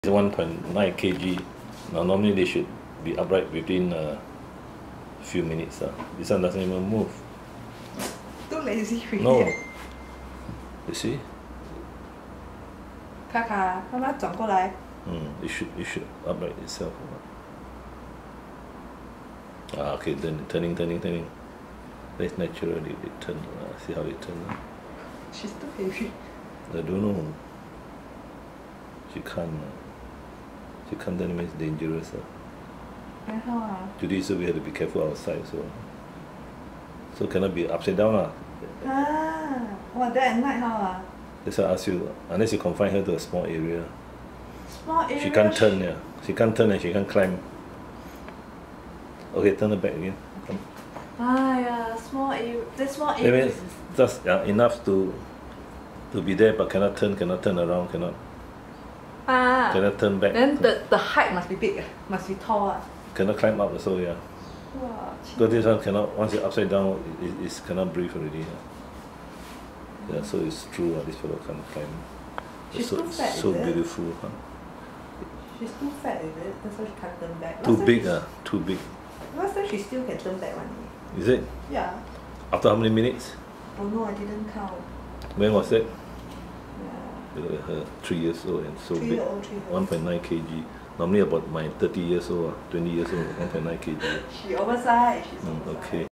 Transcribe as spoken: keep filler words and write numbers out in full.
one point nine kilograms. Now normally they should be upright within a few minutes. Uh. This one doesn't even move. Too lazy already. No. You see? 卡卡，慢慢转过来。 Mm, it should it should upright itself. Ah, okay, then turning, turning, turning. That's naturally it turn. Uh, see how it turns. Uh. She's too heavy. I don't know. She can't. Uh, she can't. Then it's dangerous. Uh. Then how ah? Today, so we have to be careful outside. So, so cannot be upside down lah. Ah, what then at night how ah? That's why I ask you. Unless you confine her to a small area. Small area. She can't turn. Yeah. She can't turn and she can't climb. Okay, turn her back again. Come. Ah yeah, small area. The small area. Maybe just yeah, enough to to be there, but cannot turn, cannot turn around, cannot Ah. cannot turn back. Then the the height must be big, must be tall ah. Cannot climb up also, yeah. Wow. Because this one cannot. Once it's upside down, it, it it's cannot breathe already. Yeah, yeah, so it's true. Uh, this fellow can't climb. She's so, too fat, so is it? beautiful, huh? She's too fat, is it? That's why she can't turn back. Too Last big, time uh, too big. she- Last time she still can turn back one. Is it? Yeah. After how many minutes? Oh no, I didn't count. When was that? Yeah. Look at her, three years old and so Three big. year old, three year old. one point nine kilograms. Normally about my thirty years old, uh, twenty years old, one point nine kilograms. She oversized. She's Mm, oversized. okay.